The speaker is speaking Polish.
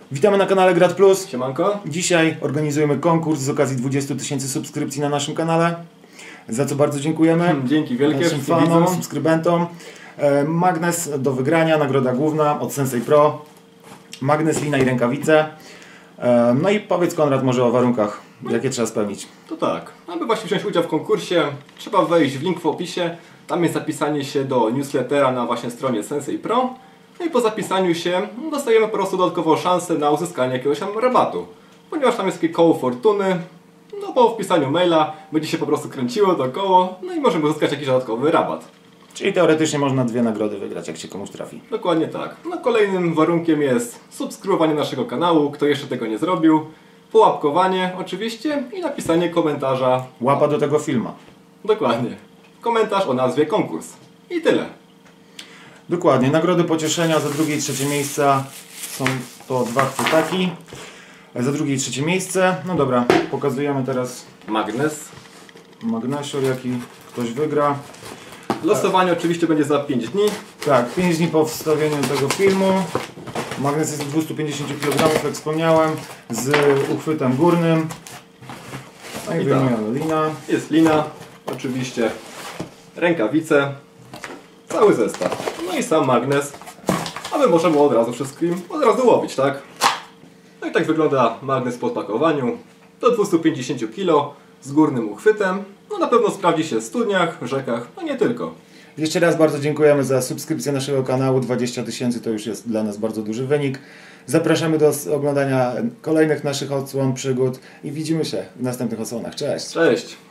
Witamy na kanale Grad Plus. Siemanko. Dzisiaj organizujemy konkurs z okazji 20 000 subskrypcji na naszym kanale, za co bardzo dziękujemy. Dzięki wielkie naszym fanom, subskrybentom. Magnes do wygrania, nagroda główna od Sensei Pro. Magnes, lina i rękawice. No i powiedz, Konrad, może o warunkach, jakie trzeba spełnić. To tak, aby właśnie wziąć udział w konkursie, trzeba wejść w link w opisie. Tam jest zapisanie się do newslettera na właśnie stronie Sensei Pro. No i po zapisaniu się dostajemy po prostu dodatkową szansę na uzyskanie jakiegoś tam rabatu. Ponieważ tam jest takie koło fortuny, no po wpisaniu maila będzie się po prostu kręciło to koło, no i możemy uzyskać jakiś dodatkowy rabat. Czyli teoretycznie można 2 nagrody wygrać, jak się komuś trafi. Dokładnie tak. No kolejnym warunkiem jest subskrybowanie naszego kanału, kto jeszcze tego nie zrobił, połapkowanie oczywiście i napisanie komentarza. Łapa do tego filma. Dokładnie. Komentarz o nazwie konkurs. I tyle. Dokładnie. Nagrody pocieszenia za drugie i trzecie miejsca są to 2 chwytaki. Za drugie i trzecie miejsce. No dobra, pokazujemy teraz magnesior, jaki ktoś wygra. Losowanie oczywiście będzie za 5 dni. Tak, 5 dni po wstawieniu tego filmu. Magnes jest 250 kg, jak wspomniałem, z uchwytem górnym. No i wyjmujemy lina. Jest lina, oczywiście rękawice, cały zestaw. No i sam magnes, aby można było od razu wszystkim łowić, tak? No i tak wygląda magnes po odpakowaniu. Do 250 kg z górnym uchwytem. No na pewno sprawdzi się w studniach, rzekach, no nie tylko. Jeszcze raz bardzo dziękujemy za subskrypcję naszego kanału. 20 000 to już jest dla nas bardzo duży wynik. Zapraszamy do oglądania kolejnych naszych odsłon, przygód i widzimy się w następnych odsłonach. Cześć! Cześć!